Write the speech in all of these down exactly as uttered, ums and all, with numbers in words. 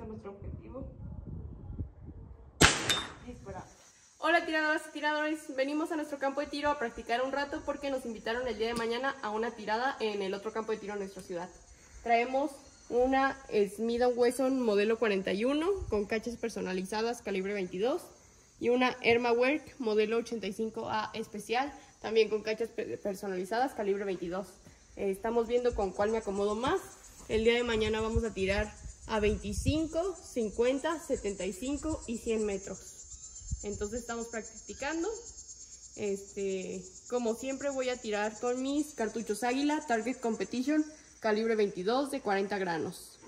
nuestro objetivo. Disparar. Hola tiradoras y tiradores, venimos a nuestro campo de tiro a practicar un rato porque nos invitaron el día de mañana a una tirada en el otro campo de tiro de nuestra ciudad. Traemos una Smith and Wesson modelo cuarenta y uno con cachas personalizadas calibre veintidós y una Ermawerk modelo ochenta y cinco A especial también con cachas personalizadas calibre veintidós. Eh, estamos viendo con cuál me acomodo más. El día de mañana vamos a tirar a veinticinco, cincuenta, setenta y cinco y cien metros. Entonces estamos practicando. Este, como siempre voy a tirar con mis cartuchos Águila Target Competition calibre veintidós de cuarenta granos.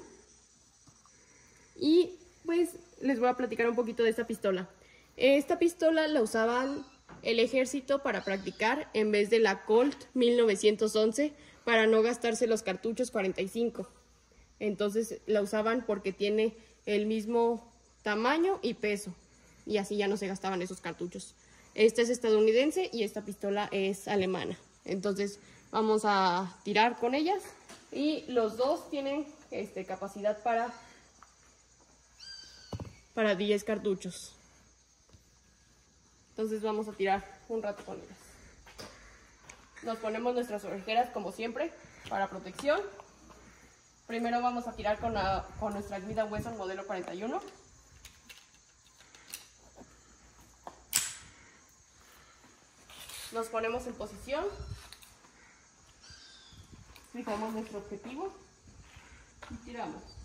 Y pues les voy a platicar un poquito de esta pistola. Esta pistola la usaban el ejército para practicar en vez de la Colt mil novecientos once para no gastarse los cartuchos cuarenta y cinco. Entonces la usaban porque tiene el mismo tamaño y peso y así ya no se gastaban esos cartuchos. Esta es estadounidense y esta pistola es alemana. Entonces vamos a tirar con ellas y los dos tienen este, capacidad para, para diez cartuchos. Entonces vamos a tirar un rato con ellas. Nos ponemos nuestras orejeras como siempre para protección. Primero vamos a tirar con, la, con nuestra Smith and Wesson modelo cuarenta y uno. Nos ponemos en posición. Fijamos nuestro objetivo y tiramos.